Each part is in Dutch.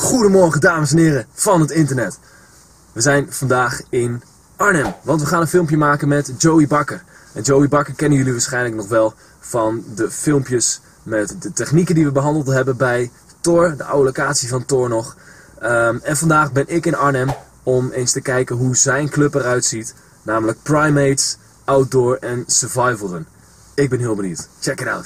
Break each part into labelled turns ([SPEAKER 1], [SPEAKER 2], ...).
[SPEAKER 1] Goedemorgen dames en heren van het internet. We zijn vandaag in Arnhem, want we gaan een filmpje maken met Joey Bakker. En Joey Bakker kennen jullie waarschijnlijk nog wel van de filmpjes met de technieken die we behandeld hebben bij Thor, de oude locatie van Thor nog. En vandaag ben ik in Arnhem om eens te kijken hoe zijn club eruit ziet, namelijk Primates, Outdoor en Survival Run. Ik ben heel benieuwd. Check it out.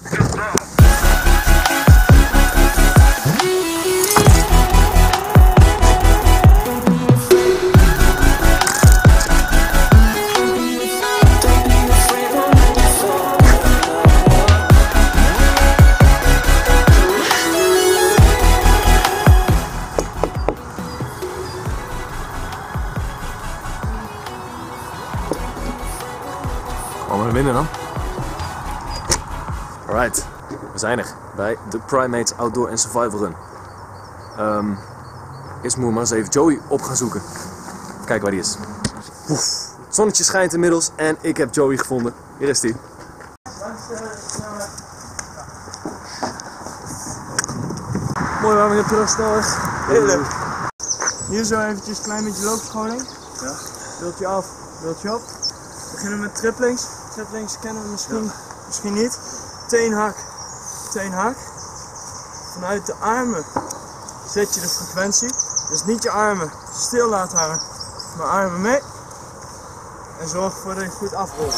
[SPEAKER 1] Kom maar binnen dan. Alright, we zijn er bij de Primates Outdoor en Survival Run. Eerst moeten we maar eens even Joey op gaan zoeken. Kijk waar die is. Oef, het zonnetje schijnt inmiddels en ik heb Joey gevonden. Hier is hij. Mooi, waar we de terugsnelweg.
[SPEAKER 2] Heel leuk. Hier zo eventjes een klein beetje loopscholing.
[SPEAKER 1] Ja.
[SPEAKER 2] Beeldje af, beeldje op. We beginnen met triplings. Triplings kennen we misschien niet. Teenhak, teenhak. Vanuit de armen zet je de frequentie. Dus niet je armen stil laten hangen, maar armen mee. En zorg ervoor dat je goed afrolt.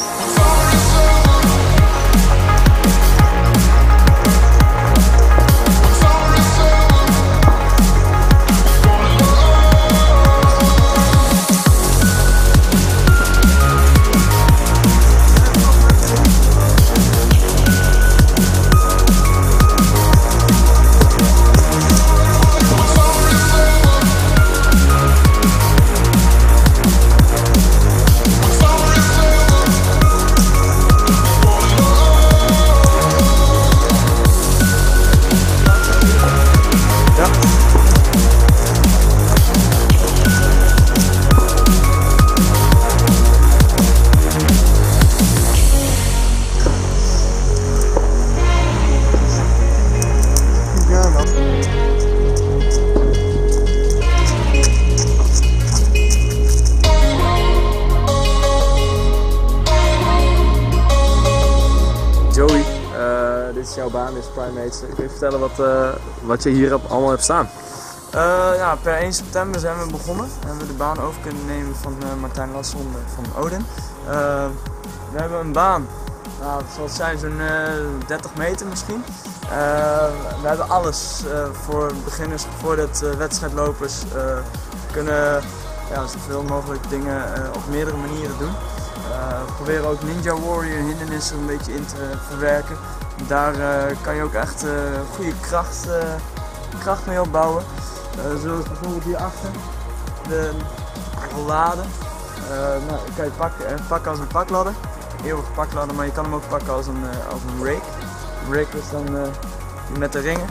[SPEAKER 1] Joey, dit is jouw baan, dit is Primates. Kun je vertellen wat je hier allemaal hebt staan?
[SPEAKER 2] Ja, per 1 september zijn we begonnen. En hebben we de baan over kunnen nemen van Martijn Lasson van Odin. We hebben een baan, nou, het zal zijn zo'n 30 meter misschien. We hebben alles voor beginners, voordat wedstrijdlopers kunnen zoveel mogelijk dingen op meerdere manieren doen. We proberen ook Ninja Warrior hindernissen een beetje in te verwerken. Daar kan je ook echt goede kracht mee opbouwen. Zoals bijvoorbeeld hierachter, de rollade. Die kan je pakken als een pakladder, eeuwige pakladder, maar je kan hem ook pakken als een rake. Een rake is dan met de ringen.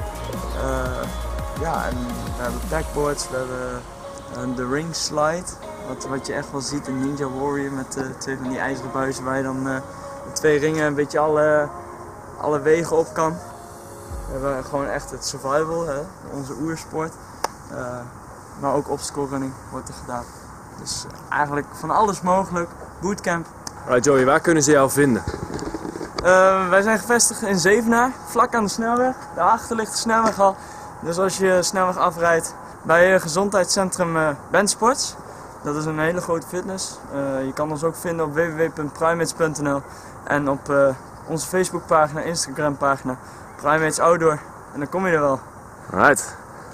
[SPEAKER 2] En we hebben backboards, we hebben de ring slide. Wat je echt wel ziet in Ninja Warrior met twee van die ijzeren buizen waar je dan met 2 ringen een beetje alle wegen op kan. We hebben gewoon echt het survival, onze oersport. Maar ook obstacle running wordt er gedaan. Dus eigenlijk van alles mogelijk. Bootcamp.
[SPEAKER 1] Alright Joey, waar kunnen ze jou vinden?
[SPEAKER 2] Wij zijn gevestigd in Zevenaar, vlak aan de snelweg. Daarachter ligt de snelweg al. Dus als je snelweg afrijdt bij gezondheidscentrum Bensports. Dat is een hele grote fitness. Je kan ons ook vinden op www.primates.nl en op onze Facebookpagina, Instagrampagina Primates Outdoor. En dan kom je er wel.
[SPEAKER 1] Alright.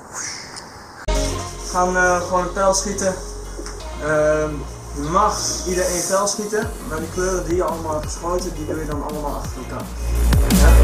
[SPEAKER 2] We gaan gewoon een pijl schieten. Je mag ieder 1 pijl schieten, maar die kleuren die je allemaal hebt geschoten, die doe je dan allemaal achter elkaar. Ja?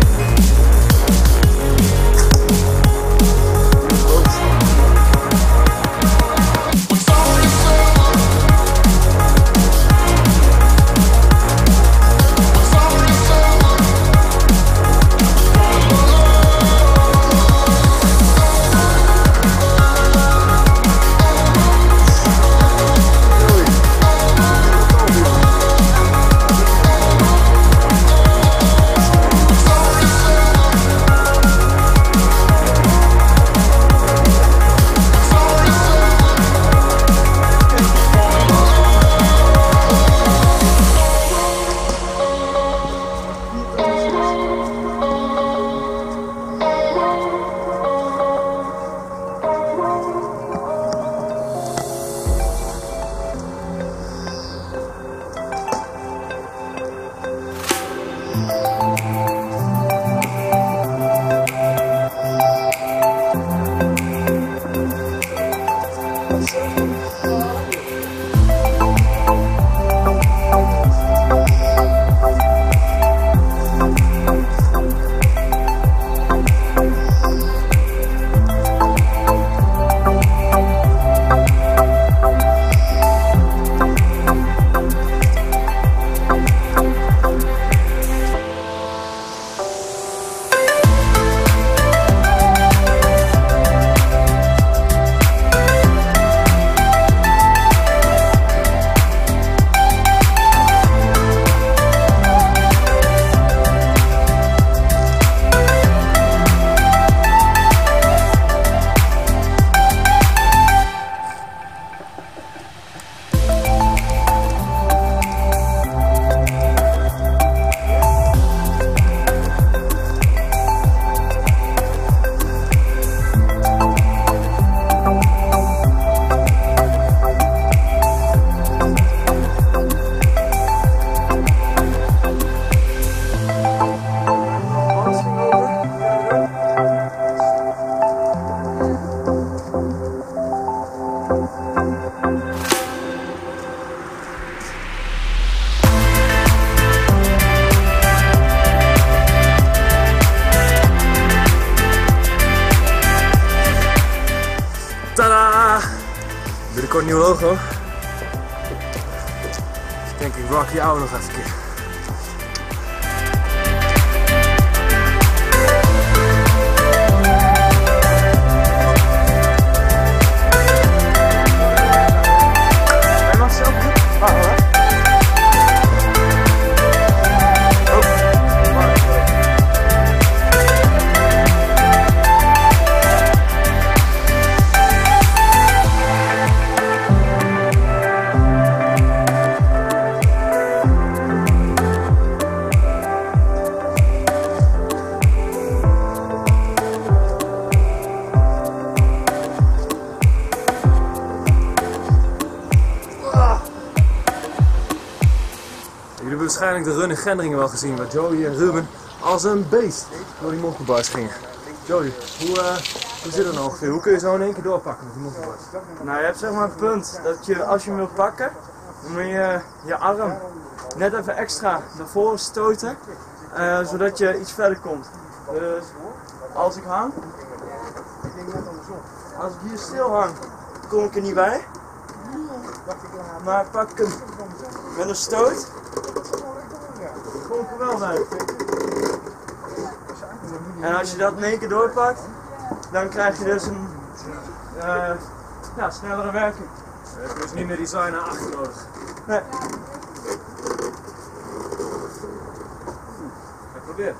[SPEAKER 1] Binnenkort nieuw logo. Dus ik denk ik rock die oude nog even een keer.
[SPEAKER 2] Hij mag zelf doen. Hoor.
[SPEAKER 1] Jullie hebben waarschijnlijk de run in Gendringen wel gezien, waar Joey en Ruben als een beest door die mokkelbars gingen. Joey, hoe zit het nou ongeveer? Hoe kun je zo in één keer doorpakken met die mokkelbars?
[SPEAKER 2] Nou, je hebt zeg maar een punt dat je, als je hem wilt pakken, dan moet je je arm net even extra naar voren stoten, zodat je iets verder komt. Dus als ik hang, als ik hier stil hang, kom ik er niet bij. Maar pak ik hem met een stoot, kom ik er wel bij. En als je dat in één keer doorpakt, dan krijg je dus een snellere werking.
[SPEAKER 1] Je hebt dus niet meer die zaai naar achter nodig.
[SPEAKER 2] Nee.
[SPEAKER 1] Probeer.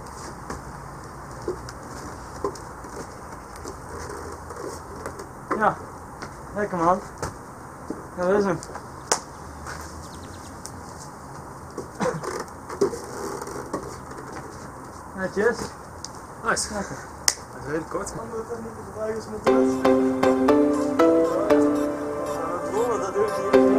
[SPEAKER 2] Ja, lekker man. Ja, dat is hem. Netjes.
[SPEAKER 1] Nice. Lekker. Dat is redelijk kort.
[SPEAKER 2] Andere technieken gebruiken is met dit. Dat doe ik niet.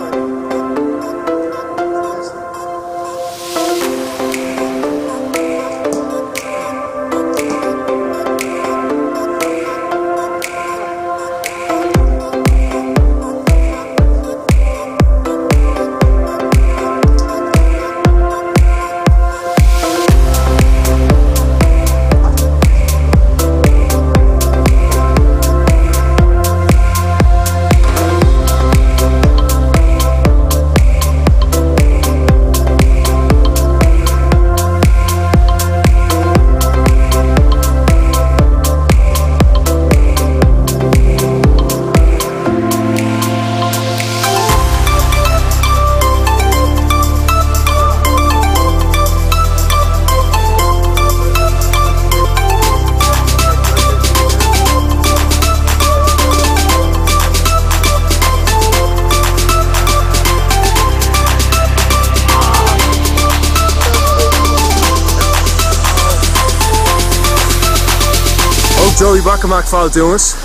[SPEAKER 1] Joey Bakker maakt fout, jongens.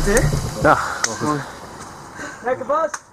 [SPEAKER 2] hè?
[SPEAKER 1] Ja, wel goed.
[SPEAKER 2] Lekker Bas!